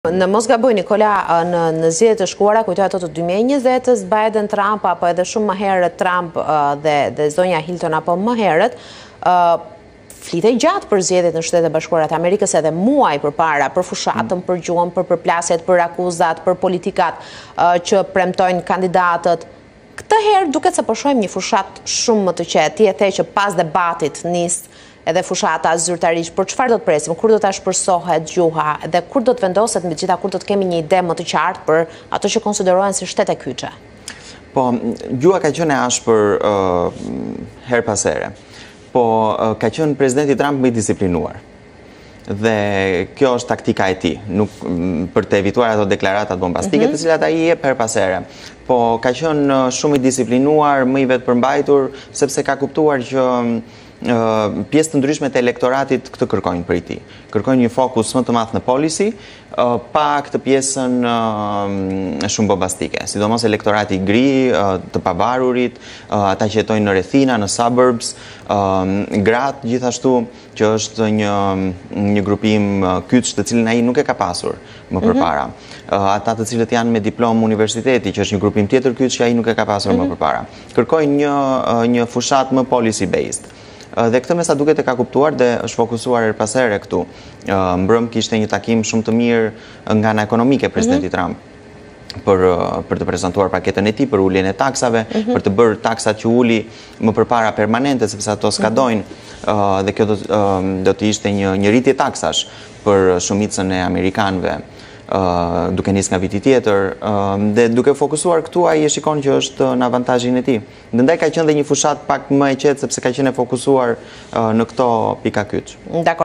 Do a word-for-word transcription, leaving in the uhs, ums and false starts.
Në mos gaboj, Nikola, në, në zgjedhjet e shkuara, kujtoj ato të dy mijë e njëzet-s, Biden, Trump, apo edhe shumë më herët Trump uh, dhe, dhe zonja Hilton, apo më herët, uh, flitej gjatë për zgjedhjet në Shtetet e Bashkuara të Amerikës edhe muaj përpara, për fushatën, për gjuhën, për përplasjet, për akuzat, për politikat uh, që premtojnë kandidatët. Këtë herë duket se po shohim një fushat shumë më të qetë. Ti e the që pas debatit nis edhe fushata zyrtarisht, por çfarë do të presim? Kur do ta shpërsohet gjuha dhe kur do të vendoset me gjitha, kur do të kemi një ide më të qartë për ato që konsiderohen si shtete kyçe? Po, gjuha ka qenë e ashpër uh, her pas here. Po uh, ka qenë presidenti Trump më i disiplinuar. Dhe kjo është taktika e tij, nuk për të evituar ato deklaratat bombastike, mm-hmm. të cilat ai jep her pas here. Po ka qenë shumë i disiplinuar, më i vetëpërmbajtur, sepse ka kuptuar që Uh, pjesë të ndryshme të elektoratit këtë kërkojnë për i ti. Kërkojnë një fokus më të madh në policy, uh, pa këtë pjesën uh, shumë bombastike. Sidomos elektorati i gri, uh, të pavarurit, uh, ata që jetojnë në rrethina, në suburbs, uh, gratë gjithashtu, që është një, një grupim uh, kyç të cilin ai nuk e ka pasur më përpara. Mm-hmm. uh, ata të cilët janë me diplomë universiteti, që është një grupim tjetër kyç që ai nuk e ka pasur mm-hmm. më përpara. Kërkojnë një, uh, një fushat më policy based. Dhe këtë me sa duket e ka kuptuar dhe është fokusuar her pas here këtu. Mbrëm kishte një takim shumë të mirë nga ana ekonomike presidenti mm-hmm. Trump për, për të prezantuar paketën e tij për uljen e taksave, mm-hmm. për të bërë taksat që uli më përpara permanente, sepse ato skadojnë mm-hmm. dhe kjo do, do të ishte një, një rritje taksash për shumicën e amerikanëve. Uh, duke nis nga viti tjetër uh, dhe duke fokusuar këtu ai e shikon që është në avantazhin e tij. Ndaj ka qenë dhe një fushat pak më e qetë sepse ka qenë e fokusuar uh, në këto pika kyç.